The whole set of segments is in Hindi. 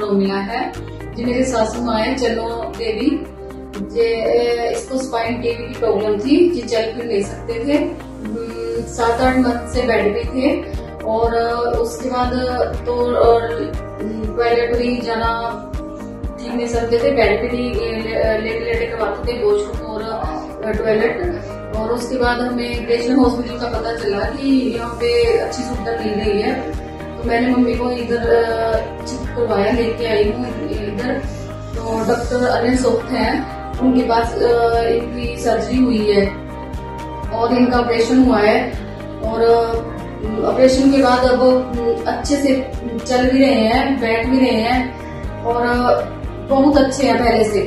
डॉक्टर मिला है जी। मेरी सासू माँ है चलो देवी, इसको स्पाइन टीवी की प्रॉब्लम थी जी, चल फिर नहीं सकते थे, 7-8 मंथ से बेड पे थे। और उसके बाद तो टॉयलेट भी जाना ठीक नहीं सकते थे, बेड पे ही लेटे करवाते थे वॉशरूम और टॉयलेट। और उसके बाद हमें ग्रेशन हॉस्पिटल का पता चला कि यहाँ पे अच्छी सुविधा मिल रही है, तो मैंने मम्मी को इधर चेक करवाया, लेके आई हूँ इधर। तो डॉक्टर अनिल सोफ्ट हैं, उनके पास इनकी सर्जरी हुई है और इनका ऑपरेशन हुआ है। और ऑपरेशन के बाद अब अच्छे से चल भी रहे हैं, बैठ भी रहे हैं और बहुत अच्छे हैं पहले से।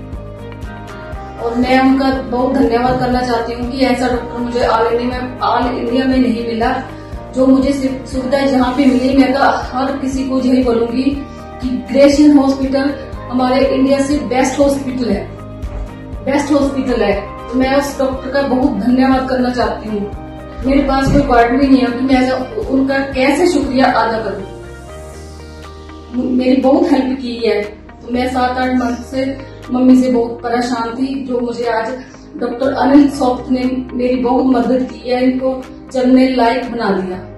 और मैं उनका बहुत धन्यवाद करना चाहती हूँ कि ऐसा डॉक्टर मुझे ऑल इंडिया में नहीं मिला। जो मुझे सुविधा जहाँ पे मिली, मैं तो हर किसी को यही बोलूंगी कि ग्रेशन हॉस्पिटल हमारे इंडिया से बेस्ट हॉस्पिटल है, बेस्ट हॉस्पिटल है। तो मैं उस डॉक्टर का बहुत धन्यवाद करना चाहती हूँ। मेरे पास कोई वर्ड भी नहीं है कि मैं उनका कैसे शुक्रिया अदा करूँ। मेरी बहुत हेल्प की है। तो मैं 7-8 मंथ से मम्मी से बहुत परेशान थी, जो मुझे आज डॉक्टर अनिल सॉफ्ट ने मेरी बहुत मदद की है, इनको चलने लायक बना दिया।